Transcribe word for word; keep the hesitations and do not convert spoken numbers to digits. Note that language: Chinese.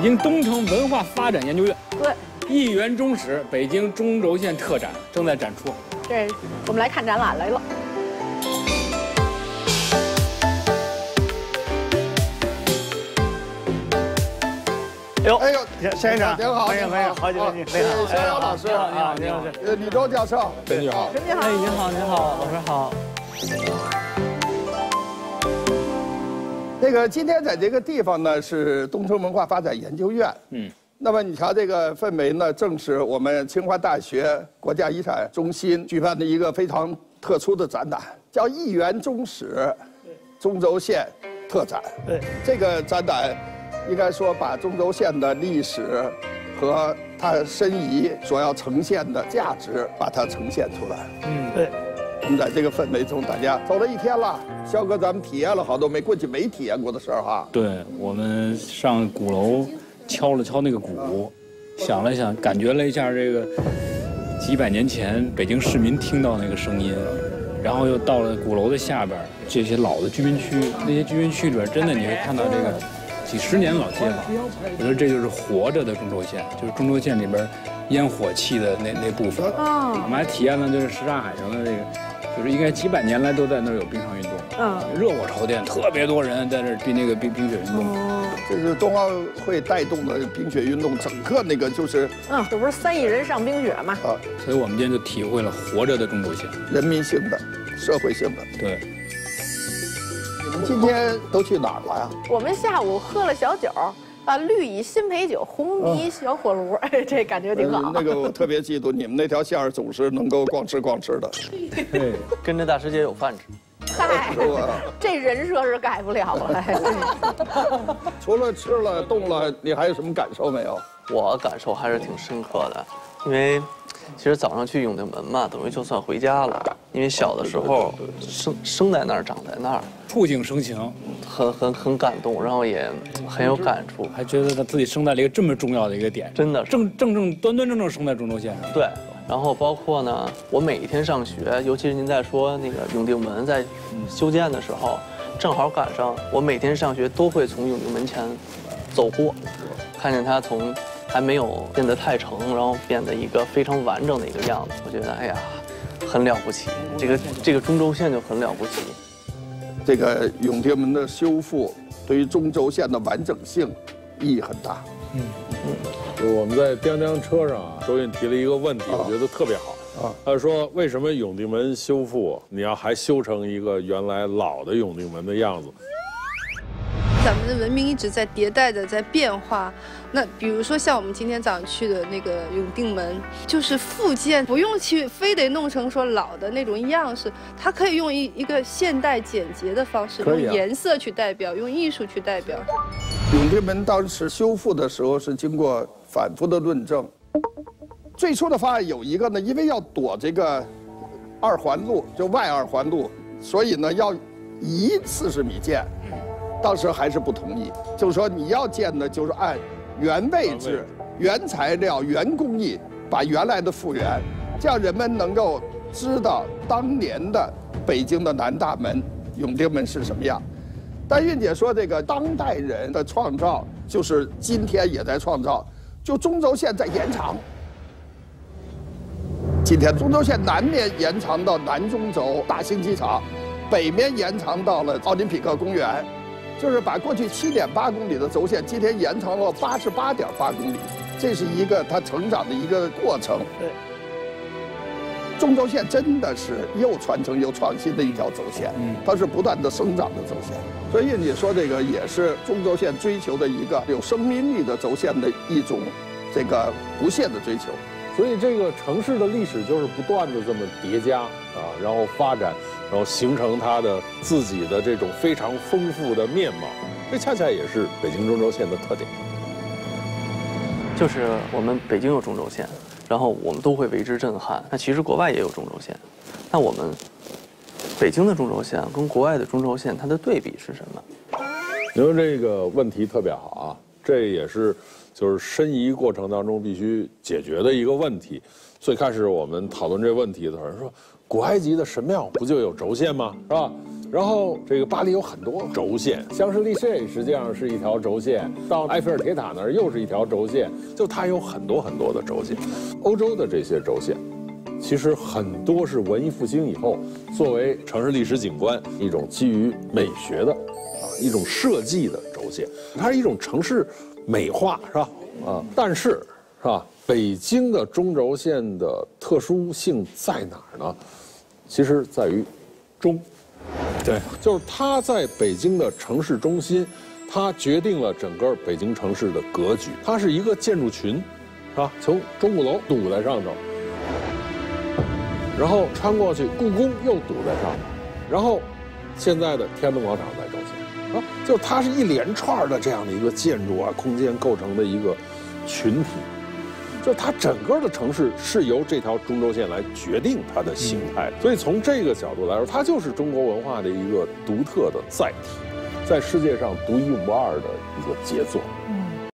京东城文化发展研究院。 对。 一园中史北京中轴线特展正在展出。 这，我们来看展览来了。 哎呦，哎呦，山院长， 您好， 欢迎欢迎，好久不见， 你好，山阳老师， 你好，你好， 呃，李周教授， 陈你好， 陈你好， 哎，您好，您好，老师好。 那个今天在这个地方呢是东城文化发展研究院，嗯，那么你瞧这个氛围呢，正是我们清华大学国家遗产中心举办的一个非常特殊的展览，叫“一园中史”中轴线特展。 对， 这个展览。 应该说，把中轴线的历史和它申遗所要呈现的价值，把它呈现出来。 嗯，对。 我们在这个氛围中，大家走了一天了，肖哥，咱们体验了好多没过去没体验过的事儿哈。 对，我们上鼓楼敲了敲那个鼓，想了想，感觉了一下这个几百年前北京市民听到那个声音，然后又到了鼓楼的下边这些老的居民区，那些居民区里边，真的你会看到这个。 几十年老街坊，我觉得这就是活着的中轴线，就是中轴线里边烟火气的那那部分。啊，我们还体验了就是什刹海上的这个，就是应该几百年来都在那儿有冰上运动。嗯，热火朝天，特别多人在那儿冰那个冰冰雪运动。哦， 这是冬奥会带动的冰雪运动，整个那个就是， 嗯，这不是三亿人上冰雪吗？啊， 所以我们今天就体会了活着的中轴线， 人民性的、社会性的。 对。 你们今天都去哪儿了呀？ 我们下午喝了小酒，啊，绿蚁新醅酒，红泥小火炉，哎，这感觉挺好。 那个我特别嫉妒你们那条线儿，总是能够光吃光吃的。 对，跟着大师姐有饭吃。 嗨，这人设是改不了了。 除了吃了动了，你还有什么感受没有？ 我感受还是挺深刻的，因为。 其实早上去永定门嘛，等于就算回家了。因为小的时候生生在那儿，长在那儿， 触景生情， 很很很感动，然后也很有感触， 还觉得他自己生在了一个这么重要的一个点， 真的正正正端端正正生在中轴线上。 对，然后包括呢，我每一天上学，尤其是您在说那个永定门在修建的时候，正好赶上我每天上学都会从永定门前走过，看见它从。 还没有变得太成，然后变得一个非常完整的一个样子，我觉得哎呀，很了不起。这个这个中轴线就很了不起。 这个永定门的修复对于中轴线的完整性意义很大。 嗯嗯，我们在叮叮车上啊，周运提了一个问题，我觉得特别好。啊，他说为什么永定门修复你要还修成一个原来老的永定门的样子？ 咱们的文明一直在迭代的，在变化。那比如说像我们今天早上去的那个永定门，就是复建，不用去非得弄成说老的那种样式，它可以用一一个现代简洁的方式，用颜色去代表，用艺术去代表。 永定门当时修复的时候是经过反复的论证，最初的方案有一个呢，因为要躲这个二环路，就外二环路，所以呢要移四十米建。 当时还是不同意，就是说你要建的，就是按原位置、原材料、原工艺，把原来的复原，这样人们能够知道当年的北京的南大门、永定门是什么样。但韵姐说，这个当代人的创造，就是今天也在创造，就中轴线在延长。今天中轴线南面延长到南中轴大兴机场，北面延长到了奥林匹克公园。 就是把过去七点八公里的轴线，今天延长了八十八点八公里，这是一个它成长的一个过程。对，中轴线真的是又传承又创新的一条轴线，嗯，它是不断的生长的轴线。所以你说这个也是中轴线追求的一个有生命力的轴线的一种这个不懈的追求。 所以这个城市的历史就是不断的这么叠加啊，然后发展。 然后形成它的自己的这种非常丰富的面貌，这恰恰也是北京中轴线的特点。 就是我们北京有中轴线，然后我们都会为之震撼。那其实国外也有中轴线，那我们北京的中轴线跟国外的中轴线，它的对比是什么？ 您说这个问题特别好啊，这也是就是申遗过程当中必须解决的一个问题。最开始我们讨论这个问题的时候，说。 古埃及的神庙不就有轴线吗？是吧？ 然后这个巴黎有很多轴线，香榭丽舍实际上是一条轴线，到埃菲尔铁塔那儿又是一条轴线，就它有很多很多的轴线。欧洲的这些轴线，其实很多是文艺复兴以后作为城市历史景观一种基于美学的啊一种设计的轴线，它是一种城市美化，是吧？啊，但是是吧？北京的中轴线的特殊性在哪儿呢？其实在于中。对，就是它在北京的城市中心，它决定了整个北京城市的格局。它是一个建筑群，是吧？从钟鼓楼堵在上头，然后穿过去，故宫又堵在上头，然后现在的天安门广场在中心，啊，就它是一连串的这样的一个建筑啊空间构成的一个群体。就它整个的城市是由这条中轴线来决定它的形态，所以从这个角度来说，它就是中国文化的一个独特的载体，在世界上独一无二的一个杰作。